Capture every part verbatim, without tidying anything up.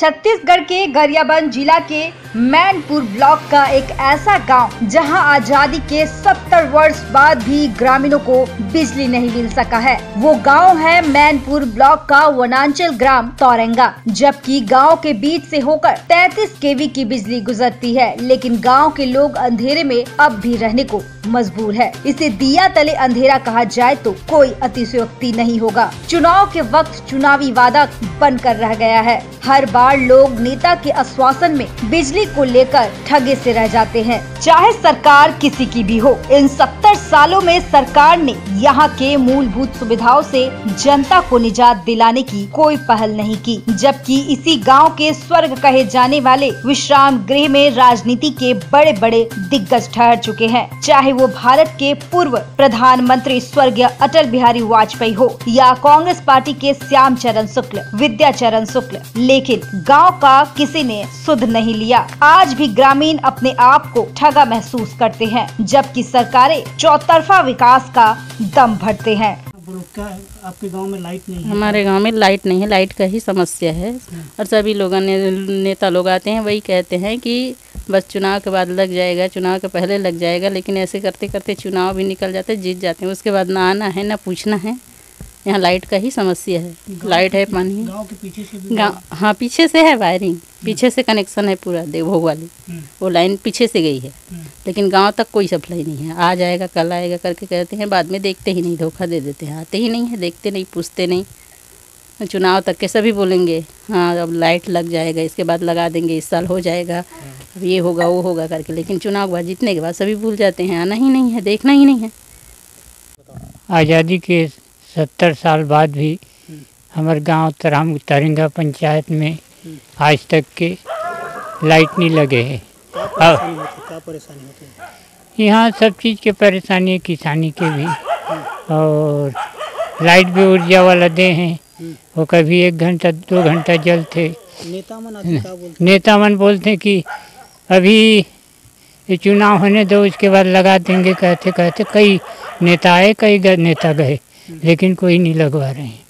छत्तीसगढ़ के गरियाबंद जिला के मैनपुर ब्लॉक का एक ऐसा गांव जहां आजादी के सत्तर वर्ष बाद भी ग्रामीणों को बिजली नहीं मिल सका है। वो गांव है मैनपुर ब्लॉक का वनांचल ग्राम तौरेंगा। जबकि गांव के बीच से होकर तैंतीस केवी की बिजली गुजरती है, लेकिन गांव के लोग अंधेरे में अब भी रहने को मजबूर है। इसे दिया तले अंधेरा कहा जाए तो कोई अतिशयोक्ति नहीं होगा। चुनाव के वक्त चुनावी वादा बनकर रह गया है। हर बार लोग नेता के आश्वासन में बिजली को लेकर ठगे से रह जाते हैं, चाहे सरकार किसी की भी हो। इन सत्तर सालों में सरकार ने यहाँ के मूलभूत सुविधाओं से जनता को निजात दिलाने की कोई पहल नहीं की। जबकि इसी गांव के स्वर्ग कहे जाने वाले विश्राम गृह में राजनीति के बड़े बड़े दिग्गज ठहर चुके हैं, चाहे वो भारत के पूर्व प्रधानमंत्री स्वर्गीय अटल बिहारी वाजपेयी हो या कांग्रेस पार्टी के श्याम चरण शुक्ल, विद्या चरण शुक्ल। लेकिन गांव का किसी ने सुध नहीं लिया। आज भी ग्रामीण अपने आप को ठगा महसूस करते हैं, जबकि सरकारें चौतरफा विकास का दम भरते हैं। क्या आपके गांव में लाइट नहीं है? हमारे गांव में लाइट नहीं है, लाइट का ही समस्या है। और सभी लोगों ने नेता लोग आते हैं, वही कहते हैं कि बस चुनाव के बाद लग जाएगा, चुनाव के पहले लग जाएगा। लेकिन ऐसे करते करते चुनाव भी निकल जाते, जीत जाते हैं, उसके बाद ना आना है ना पूछना है। यहाँ लाइट का ही समस्या है। लाइट है, पानी है। गांव के पीछे से भी गाँव हाँ पीछे से है वायरिंग, पीछे से कनेक्शन है पूरा देवभोग वाली, वो लाइन पीछे से गई है। लेकिन गांव तक कोई सप्लाई नहीं है। आ जाएगा कल आएगा करके कहते हैं, बाद में देखते ही नहीं, धोखा दे देते हैं। आते ही नहीं है, देखते नहीं, पूछते नहीं। चुनाव तक के सभी बोलेंगे हाँ अब लाइट लग जाएगा, इसके बाद लगा देंगे, इस साल हो जाएगा, अब ये होगा वो होगा करके। लेकिन चुनाव के बाद जीतने के बाद सभी भूल जाते हैं, आना ही नहीं है, देखना ही नहीं है। आज़ादी के सत्तर साल बाद भी हमारे गांव तराम तौरेंगा पंचायत में आज तक के लाइट नहीं लगे हैं। क्या परेशानी होती है? यहाँ सब चीज़ के परेशानी है, किसानी के भी। और लाइट भी ऊर्जा वाला दे हैं, वो कभी एक घंटा दो घंटा जलते। नेता मन आते क्या बोलते? नेता मन बोलते कि अभी ये चुनाव होने दो, इसके बाद लगा देंगे कहते कहते कई नेता आए, कई नेता गए, लेकिन कोई नहीं लगवा रहे हैं।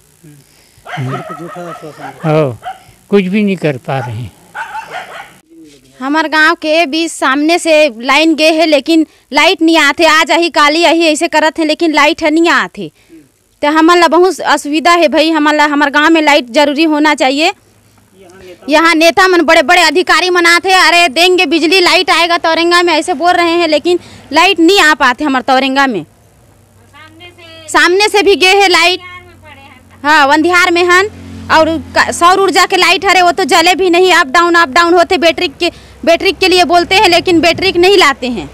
ओ, कुछ भी नहीं कर पा रहे हैं। हमारे गांव के बीच सामने से लाइन गए है, लेकिन लाइट नहीं आते। आज ही काली यही ऐसे करत है, लेकिन लाइट है नहीं आते। तो हमारा बहुत असुविधा है भाई। हमारा हमारे गांव में लाइट जरूरी होना चाहिए। यहाँ नेता मन बड़े बड़े अधिकारी मनाते, अरे देंगे बिजली, लाइट आएगा तौरेंगा में, ऐसे बोल रहे हैं, लेकिन लाइट नहीं आ पाते हमारे तौरेंगा में। सामने से भी गए है लाइट, हाँ वंधियार में हन। और सौर ऊर्जा के लाइट हरे, वो तो जले भी नहीं, अप डाउन अप डाउन होते। बैटरी के बैटरी के लिए बोलते हैं, लेकिन बैटरी नहीं लाते हैं।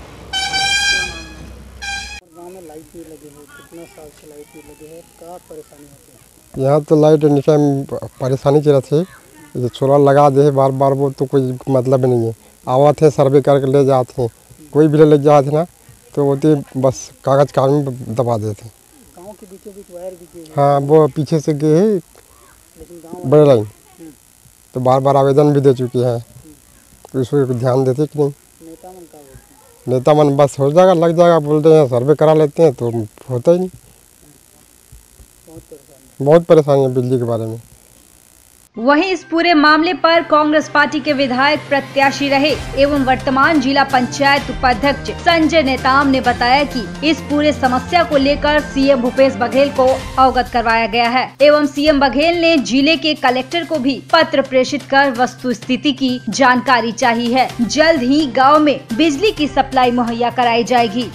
गांव में लाइट नहीं लगी है, कितना साल से लाइट नहीं लगी है, क्या परेशानी होती है? यहाँ तो लाइट एनी टाइम परेशानी चल रही है। सोलर लगा दे बार बार, वो तो कोई मतलब नहीं है। आवा थे सर्वे करके ले जाते हैं, कोई भी ले जाते ना तो वो बस कागज कागज में दबा देते। गांव के बीचों बीच वायर भी गए हैं। हाँ वो पीछे से गए है, लेकिन गांव बड़े लाइन तो बार बार आवेदन भी दे चुके हैं, तो इसको बहुत देते कि नहीं। नेता मन क्या बोलते हैं? नेता मन बस हो जाएगा लग जाएगा बोलते हैं, सर्वे करा लेते हैं, तो होता ही नहीं। बहुत परेशानी बहुत परेशानी है बिजली के बारे में। वहीं इस पूरे मामले पर कांग्रेस पार्टी के विधायक प्रत्याशी रहे एवं वर्तमान जिला पंचायत उपाध्यक्ष संजय नेताम ने बताया कि इस पूरे समस्या को लेकर सीएम भूपेश बघेल को अवगत करवाया गया है एवं सीएम बघेल ने जिले के कलेक्टर को भी पत्र प्रेषित कर वस्तु स्थिति की जानकारी चाहिए है। जल्द ही गाँव में बिजली की सप्लाई मुहैया कराई जाएगी।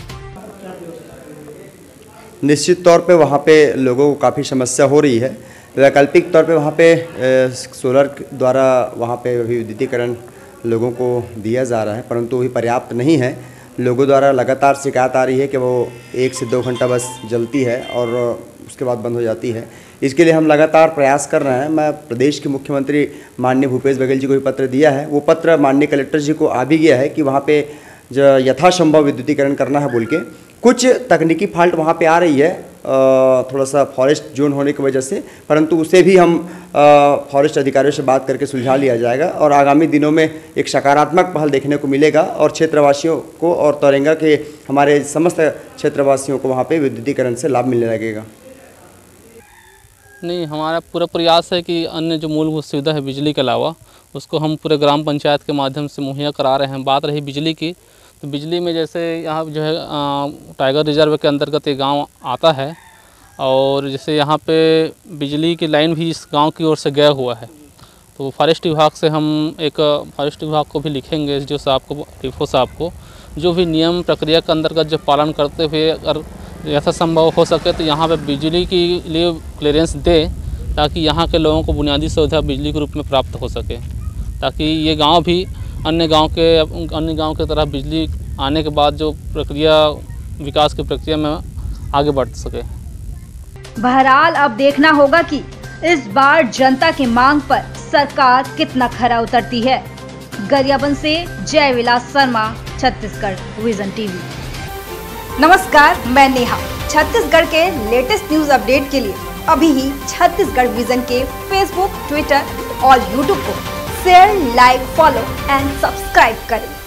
निश्चित तौर पे वहाँ पे लोगों को काफ़ी समस्या हो रही है। वैकल्पिक तौर पे वहाँ पे सोलर द्वारा वहाँ पे विद्युतीकरण लोगों को दिया जा रहा है, परंतु वही पर्याप्त नहीं है। लोगों द्वारा लगातार शिकायत आ रही है कि वो एक से दो घंटा बस जलती है और उसके बाद बंद हो जाती है। इसके लिए हम लगातार प्रयास कर रहे हैं। मैं प्रदेश के मुख्यमंत्री माननीय भूपेश बघेल जी को भी पत्र दिया है, वो पत्र माननीय कलेक्टर जी को आ भी गया है कि वहाँ पे जो यथासंभव विद्युतीकरण करना है बोल के। कुछ तकनीकी फॉल्ट वहाँ पे आ रही है, थोड़ा सा फॉरेस्ट जोन होने की वजह से, परंतु उसे भी हम फॉरेस्ट अधिकारियों से बात करके सुलझा लिया जाएगा और आगामी दिनों में एक सकारात्मक पहल देखने को मिलेगा और क्षेत्रवासियों को और तौरेंगा के हमारे समस्त क्षेत्रवासियों को वहाँ पे विद्युतीकरण से लाभ मिलने लगेगा। नहीं, हमारा पूरा प्रयास है कि अन्य जो मूलभूत सुविधा है बिजली के अलावा उसको हम पूरे ग्राम पंचायत के माध्यम से मुहैया करा रहे हैं। बात रही बिजली की, तो बिजली में जैसे यहाँ जो है टाइगर रिजर्व के अंतर्गत ये गांव आता है और जैसे यहाँ पे बिजली की लाइन भी इस गांव की ओर से गया हुआ है, तो फॉरेस्ट विभाग से हम एक फॉरेस्ट विभाग को भी लिखेंगे, एस डी ओ साहब को, टीफो साहब को, जो भी नियम प्रक्रिया के अंतर्गत जो पालन करते हुए अगर ऐसा संभव हो सके तो यहाँ पे बिजली के लिए क्लियरेंस दे, ताकि यहाँ के लोगों को बुनियादी सुविधा बिजली के रूप में प्राप्त हो सके, ताकि ये गांव भी अन्य गांव के अन्य गांव की तरह बिजली आने के बाद जो प्रक्रिया विकास की प्रक्रिया में आगे बढ़ सके। बहरहाल अब देखना होगा कि इस बार जनता की मांग पर सरकार कितना खरा उतरती है। गरियाबंद से जय विलास शर्मा, छत्तीसगढ़ विजन टीवी। नमस्कार, मैं नेहा। छत्तीसगढ़ के लेटेस्ट न्यूज अपडेट के लिए अभी ही छत्तीसगढ़ विजन के फेसबुक, ट्विटर और यूट्यूब को share, like, follow and subscribe करें।